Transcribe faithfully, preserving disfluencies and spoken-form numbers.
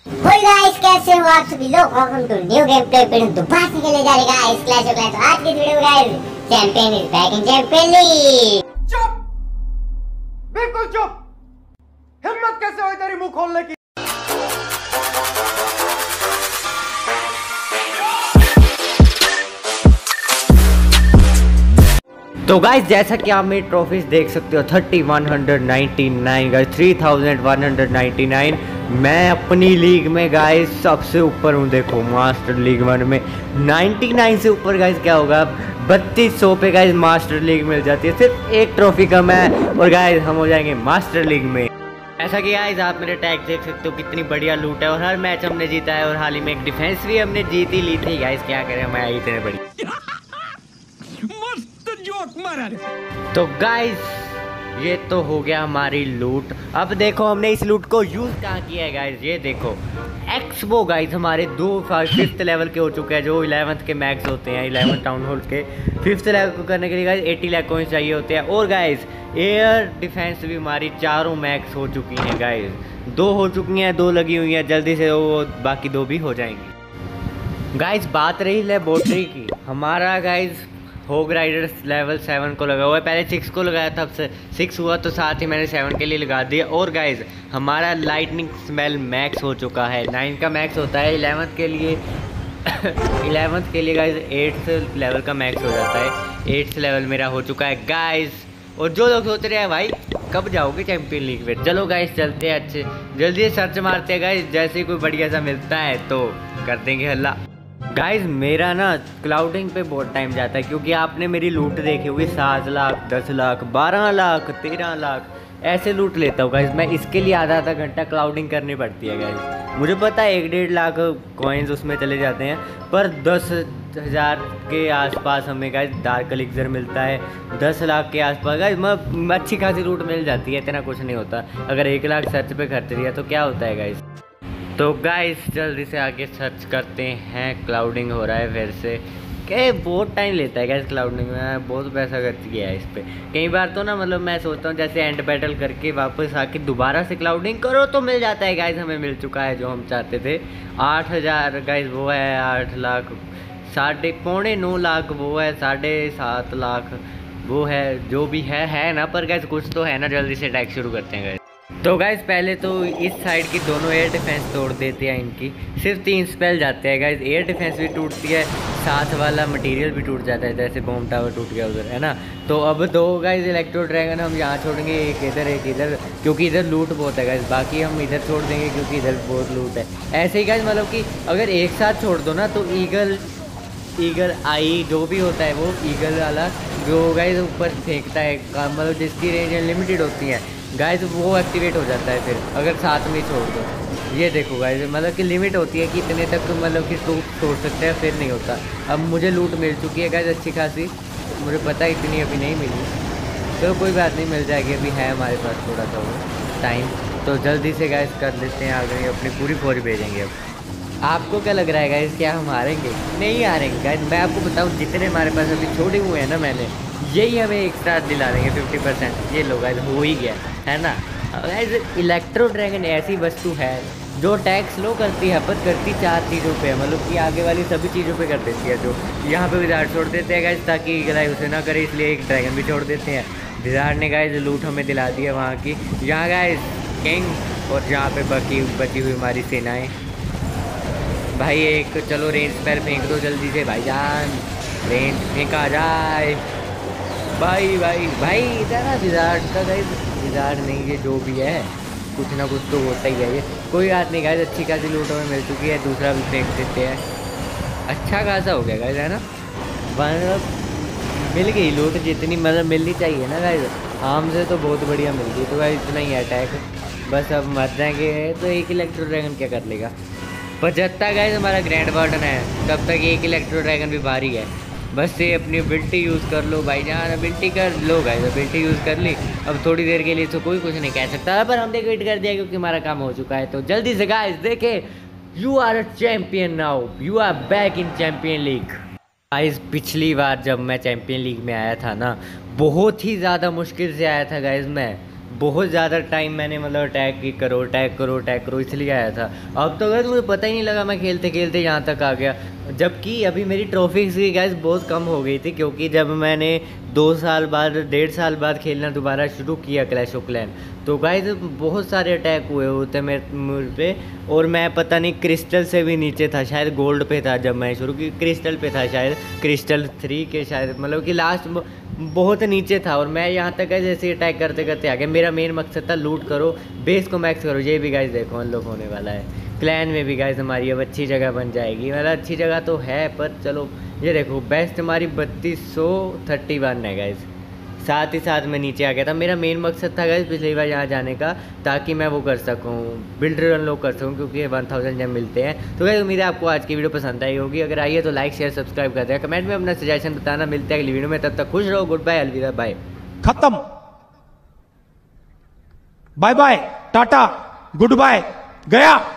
Hi guys, कैसे हो आप सभी लोग। Welcome to new game play video. दोबारा से खेले जा रहे गाइस क्लैश ऑफ क्लैंस। आज की video guys, champion is back in champion league. चुप, बिल्कुल चुप। हिम्मत कैसे हुई तेरी मुंह खोलने की। तो गाइस, जैसा कि आप मेरी ट्रॉफीज देख सकते हो, thirty one hundred ninety nine guys, three thousand one hundred ninety nine. मैं अपनी लीग में गाइस सबसे ऊपर हूँ। देखो मास्टर लीग वन में नाइन्टी नाइन से ऊपर गाइस क्या होगा, बत्तीस सौ पे गाइस मास्टर लीग मिल जाती है। सिर्फ एक ट्रॉफी कम है और गाइस हम हो जाएंगे मास्टर लीग में। ऐसा कि गाइस आप मेरे टैग देख सकते हो, कितनी बढ़िया लूट है और हर मैच हमने जीता है और हाल ही में एक डिफेंस भी हमने जीत ही ली थी। गाइस क्या करें, मैं आई इतने बड़ी तो गाइस ये तो हो गया हमारी लूट। अब देखो हमने इस लूट को यूज़ कहाँ किया है गाइस। ये देखो एक्सबो गाइस हमारे दो फिफ्थ लेवल के हो चुके हैं, जो इलेवंथ के मैक्स होते हैं, इलेवन टाउन हॉल के फिफ्थ लेवल को करने के लिए गाइस अस्सी लाख कॉइंस चाहिए होते हैं। और गाइस एयर डिफेंस भी हमारी चारों मैक्स हो चुकी हैं गाइस, दो हो चुकी हैं, दो लगी हुई हैं, जल्दी से वो बाकी दो भी हो जाएंगी। गाइस बात रही लेबोरेटरी की, हमारा गाइस होग राइडर्स लेवल सेवन को लगा हुआ है। पहले सिक्स को लगाया था, अब से सिक्स हुआ तो साथ ही मैंने सेवन के लिए लगा दिया। और गाइस हमारा लाइटनिंग स्मेल मैक्स हो चुका है, नाइन का मैक्स होता है इलेवंथ के लिए इलेवंथ के लिए गाइस एट्थ लेवल का मैक्स हो जाता है। एट्थ लेवल मेरा हो चुका है गाइस। और जो लोग सोच रहे हैं भाई कब जाओगे चैंपियन लीग में, चलो गाइस चलते हैं, अच्छे जल्दी से सर्च मारते हैं गाइस। जैसे ही कोई बढ़िया सा मिलता है तो कर देंगे हल्ला। गाइस मेरा ना क्लाउडिंग पे बहुत टाइम जाता है, क्योंकि आपने मेरी लूट देखी होगी, सात लाख दस लाख बारह लाख तेरह लाख ऐसे लूट लेता हूँ गाइस मैं। इसके लिए आधा आधा घंटा क्लाउडिंग करनी पड़ती है गाइस। मुझे पता है एक डेढ़ लाख कॉइन्स उसमें चले जाते हैं, पर दस हज़ार के आसपास हमें गाइस डार्क एलिक्सर मिलता है। दस लाख के आसपास गाइस मैं अच्छी खासी लूट मिल जाती है, इतना कुछ नहीं होता। अगर एक लाख सर्च पे खर्च दिया तो क्या होता है गाइस। तो गाइस जल्दी से आगे सर्च करते हैं। क्लाउडिंग हो रहा है फिर से, क्या बहुत टाइम लेता है गाइस क्लाउडिंग में, बहुत पैसा खर्च किया है इस पर। कई बार तो ना मतलब मैं सोचता हूँ जैसे एंड बैटल करके वापस आके दोबारा से क्लाउडिंग करो तो मिल जाता है गाइस। हमें मिल चुका है जो हम चाहते थे, आठ हज़ार गाइस वो है, आठ लाख साढ़े पौने नौ लाख वो है, साढ़े सात लाख वो है, जो भी है है ना। पर गाइस कुछ तो है ना, जल्दी से अटैक शुरू करते हैं गाइस। तो गाइस पहले तो इस साइड की दोनों एयर डिफेंस तोड़ देते हैं इनकी, सिर्फ तीन स्पेल जाते हैं गाइस। एयर डिफेंस भी टूटती है, साथ वाला मटेरियल भी टूट जाता है, जैसे बॉम्ब टावर टूट गया उधर, है ना। तो अब दो गाइस इलेक्ट्रो ड्रैगन हम यहाँ छोड़ेंगे, एक इधर एक इधर, क्योंकि इधर लूट बहुत है गाइस। बाकी हम इधर छोड़ देंगे क्योंकि इधर बहुत लूट है। ऐसे ही गाइस मतलब कि अगर एक साथ छोड़ दो ना तो ईगल ईगल आई जो भी होता है वो ईगल वाला जो गाइस ऊपर फेंकता है, मतलब जिसकी रेंज अनलिमिटेड होती है गाइस, वो एक्टिवेट हो जाता है फिर अगर साथ में छोड़ दो। ये देखो गाइस मतलब कि लिमिट होती है कि इतने तक मतलब कि टूट छोड़ सकते हैं, फिर नहीं होता। अब मुझे लूट मिल चुकी है गाइस अच्छी खासी, मुझे पता है इतनी अभी नहीं मिली, तो कोई बात नहीं, मिल जाएगी। अभी है हमारे पास थोड़ा सा वो टाइम, तो जल्दी से गाइस कर लेते हैं, आगे अपनी पूरी फौज भेजेंगे। अब आपको क्या लग रहा है गाइस, क्या हम हारेंगे? नहीं हारेंगे गाइस। मैं आपको बताऊँ जितने हमारे पास अभी छोड़े हुए हैं ना मैंने, यही हमें एक साथ दिला देंगे फिफ्टी परसेंट। ये लो गाइस हो ही गया है ना गाइस। इलेक्ट्रो ड्रैगन ऐसी वस्तु है जो टैक्स लो करती है, पर करती चार चीज़ों पे, मतलब कि आगे वाली सभी चीज़ों पे कर देती है। जो यहाँ पे विजार्ड छोड़ देते हैं गाइस ताकि गलाई उसे ना करे, इसलिए एक ड्रैगन भी छोड़ देते हैं। विजार्ड ने गाइस लूट हमें दिला दी है वहाँ की। यहाँ गाइस किंग और जहाँ पे बची बची हुई हमारी सेनाएँ। भाई एक चलो रेंज पैर फेंक दो जल्दी से भाईजान, रेंज फेंका जाए। भाई भाई भाई इधर ना विजार्ड का गाइस, विजार्ड नहीं ये जो भी है कुछ ना कुछ तो होता ही है। ये कोई बात नहीं गाइस, अच्छी खासी लूट हमें मिल चुकी है, दूसरा भी फेंक देते हैं। अच्छा खासा हो गया गाइस, है ना, मतलब मिल गई लूट जितनी मतलब मिलनी चाहिए ना गाइस। आम से तो बहुत बढ़िया मिल गई। तो गाइस इतना ही अटैक, बस अब मर जाएंगे तो एक इलेक्ट्रो ड्रैगन क्या कर लेगा। पर जब तक गाइस हमारा ग्रैंड वार्डन है तब तक एक इलेक्ट्रो ड्रैगन भी भारी है। बस ये अपनी एबिलिटी यूज़ कर लो भाईजान, एबिलिटी कर लो गाइस, एबिलिटी यूज़ कर ली। अब थोड़ी देर के लिए तो कोई कुछ नहीं कह सकता, पर हमने क्विट कर दिया क्योंकि हमारा काम हो चुका है। तो जल्दी से गाइस देखे, you are a champion now, you are back in champion league. Guys पिछली बार जब मैं चैंपियन लीग में आया था ना, बहुत ही ज़्यादा मुश्किल से आया था गाइस मैं, बहुत ज़्यादा टाइम मैंने मतलब अटैक की करो अटैक करो अटैक करो इसलिए आया था। अब तो गैस मुझे पता ही नहीं लगा, मैं खेलते खेलते यहाँ तक आ गया। जबकि अभी मेरी ट्रॉफीज की गैस बहुत कम हो गई थी, क्योंकि जब मैंने दो साल बाद डेढ़ साल बाद खेलना दोबारा शुरू किया क्लैश ऑफ क्लैन, तो गाइस बहुत सारे अटैक हुए होते मेरे मुझ पे, और मैं पता नहीं क्रिस्टल से भी नीचे था, शायद गोल्ड पे था जब मैं शुरू की, क्रिस्टल पे था शायद, क्रिस्टल थ्री के शायद, मतलब कि लास्ट बहुत नीचे था। और मैं यहाँ तक जैसे अटैक करते करते आ गया। मेरा मेन मकसद था लूट करो, बेस को मैक्स करो। ये भी गाइस देखो अनलॉक होने वाला है। क्लैन में भी गाइस हमारी अब अच्छी जगह बन जाएगी, मतलब अच्छी जगह तो है, पर चलो ये देखो बेस्ट हमारी बत्तीस सौ थर्टी वन है गाइस। साथ ही साथ मैं नीचे आ गया था। मेरा मेन मकसद था गाइस पिछली बार यहाँ जाने का, ताकि मैं वो कर सकूँ, बिल्डर अनलॉक कर सकूँ, क्योंकि वन थाउजेंड जब मिलते हैं। तो गाइस उम्मीद है आपको आज की वीडियो पसंद आई होगी। अगर आई है तो लाइक शेयर सब्सक्राइब कर दें, कमेंट में अपना सजेशन बताना। मिलते हैं अगली वीडियो में, तब तक खुश रहो। गुड बाय, अलविदा, बाय। खत्म, bye bye, tata, goodbye, गया।